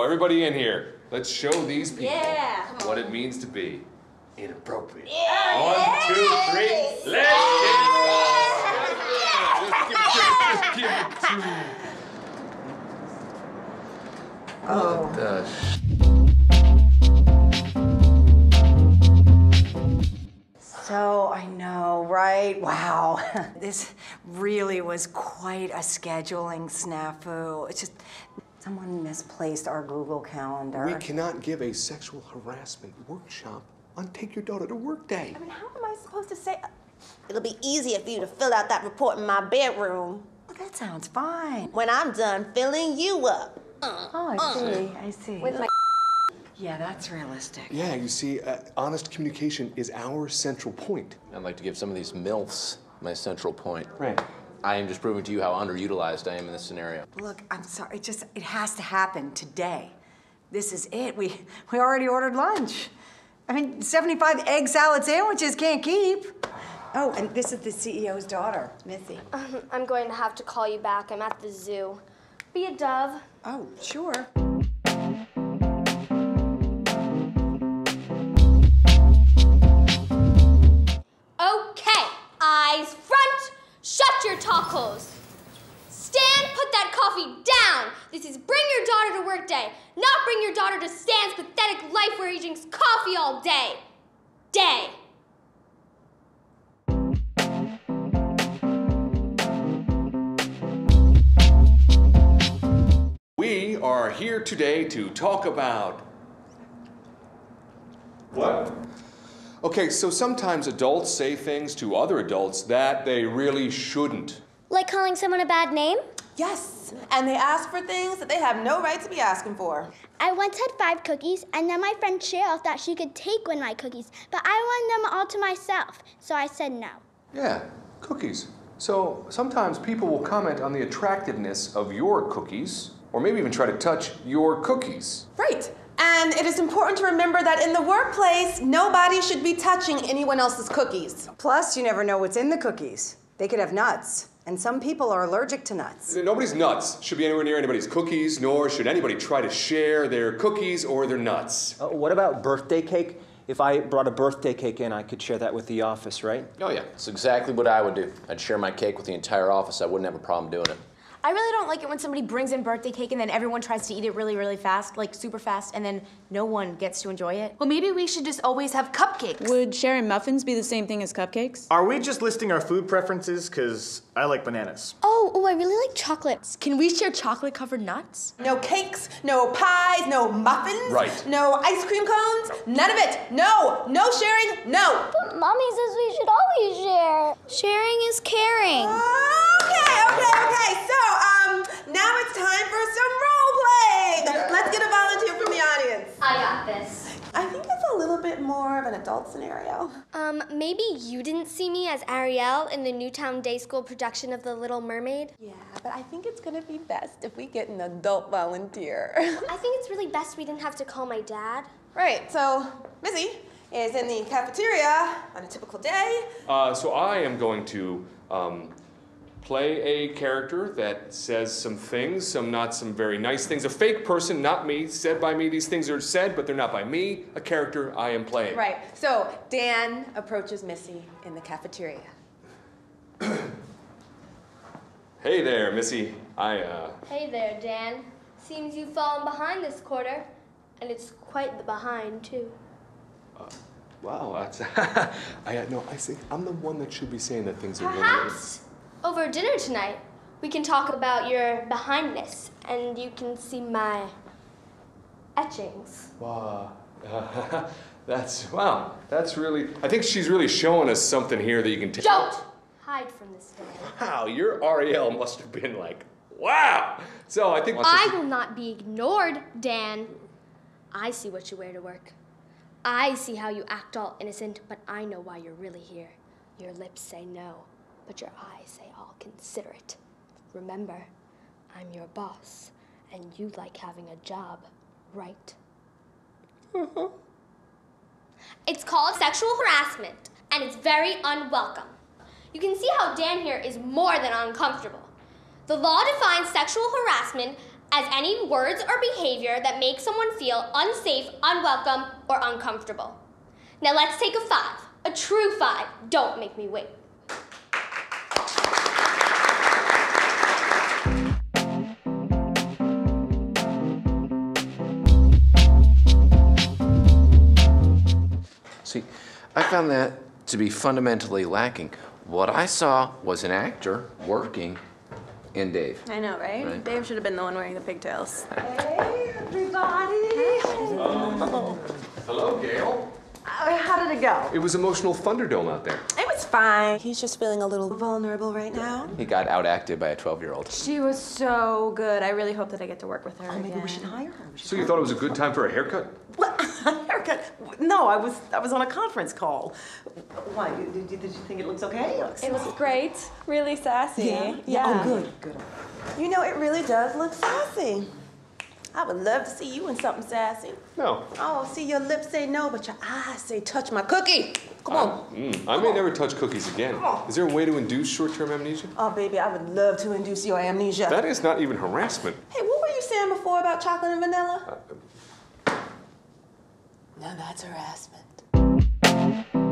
Everybody in here, let's show these people what it means to be inappropriate. Yeah. 1, 2, 3, let's get it. Just give it to me. Oh. What the So, I know, right? Wow. This really was quite a scheduling snafu. It's just, someone misplaced our Google Calendar. We cannot give a sexual harassment workshop on Take Your Daughter to Work Day. I mean, how am I supposed to say? It'll be easier for you to fill out that report in my bedroom. Well, that sounds fine. When I'm done filling you up. Oh, I see. With my Yeah, that's realistic. Yeah, you see, honest communication is our central point. I'd like to give some of these MILFs my central point. Right. I am just proving to you how underutilized I am in this scenario. Look, I'm sorry, it has to happen today. This is it. We already ordered lunch. I mean, 75 egg salad sandwiches can't keep. Oh, and this is the CEO's daughter, Missy. I'm going to have to call you back. I'm at the zoo. Be a dove. Oh, sure. Okay, eyes front, shut your tacos. Stan, put that coffee down. This is bring your daughter to work day, not bring your daughter to Stan's pathetic life where he drinks coffee all day. We are here today to talk about... What? Okay, so sometimes adults say things to other adults that they really shouldn't. Like calling someone a bad name? Yes, and they ask for things that they have no right to be asking for. I once had 5 cookies, and then my friend Cheryl thought she could take one of my cookies, but I wanted them all to myself, so I said no. Yeah, cookies. So sometimes people will comment on the attractiveness of your cookies, or maybe even try to touch your cookies. Right. And it is important to remember that in the workplace, nobody should be touching anyone else's cookies. Plus, you never know what's in the cookies. They could have nuts, and some people are allergic to nuts. Nobody's nuts should be anywhere near anybody's cookies, nor should anybody try to share their cookies or their nuts. What about birthday cake? If I brought a birthday cake in, I could share that with the office, right? Oh yeah, it's exactly what I would do. I'd share my cake with the entire office. I wouldn't have a problem doing it. I really don't like it when somebody brings in birthday cake and then everyone tries to eat it really, really fast, like super fast, and then no one gets to enjoy it. Well, maybe we should just always have cupcakes. Would sharing muffins be the same thing as cupcakes? Are we just listing our food preferences? Because I like bananas. Oh, I really like chocolates. Can we share chocolate-covered nuts? No cakes, no pies, no muffins, Right. No ice cream cones, none of it. No sharing, no. But Mommy says we should always share. Sharing is caring. Okay. So, now it's time for some role playing. Let's get a volunteer from the audience. I got this. I think it's a little bit more of an adult scenario. Maybe you didn't see me as Ariel in the Newtown Day School production of The Little Mermaid? Yeah, but I think it's gonna be best if we get an adult volunteer. I think it's really best we didn't have to call my dad. Right, so Missy is in the cafeteria on a typical day. So I am going to play a character that says some things, some not some very nice things. A fake person, not me, said by me. These things are said, but they're not by me. A character I am playing. Right, so Dan approaches Missy in the cafeteria. Hey there, Missy. Hey there, Dan. Seems you've fallen behind this quarter, and it's quite the behind, too. Wow, that's... I think I'm the one that should be saying that things are really... Perhaps over dinner tonight, we can talk about your behindness, and you can see my etchings. Wow. That's really... I think she's really showing us something here that you can take. Don't hide from this day. Wow, your Ariel must have been like, wow. So I think... I will not be ignored, Dan. I see what you wear to work. I see how you act all innocent, but I know why you're really here. Your lips say no, but your eyes say all considerate. Remember, I'm your boss, and you like having a job, right? It's called sexual harassment, and it's very unwelcome. You can see how Dan here is more than uncomfortable. The law defines sexual harassment as any words or behavior that make someone feel unsafe, unwelcome, or uncomfortable. Now let's take a 5. A true 5. Don't make me wait. See, I found that to be fundamentally lacking. What I saw was an actor working in Dave. I know, right? Dave should have been the one wearing the pigtails. Hey, everybody. Hello, Gail. How did it go? It was emotional Thunderdome out there. It was fine. He's just feeling a little vulnerable right now. He got outacted by a 12-year-old. She was so good. I really hope that I get to work with her Maybe again. we should hire her. So you thought it was a good time for a haircut? What? Haircut? No, I was on a conference call. Why? Did you think it looks okay? It looks great. Really sassy. Yeah. Oh, good. You know, it really does look sassy. I would love to see you in something sassy. No. Oh, see, your lips say no, but your eyes say touch my cookie. Come on. I may never touch cookies again. Is there a way to induce short-term amnesia? Oh, baby, I would love to induce your amnesia. That is not even harassment. Hey, what were you saying before about chocolate and vanilla? Now that's harassment.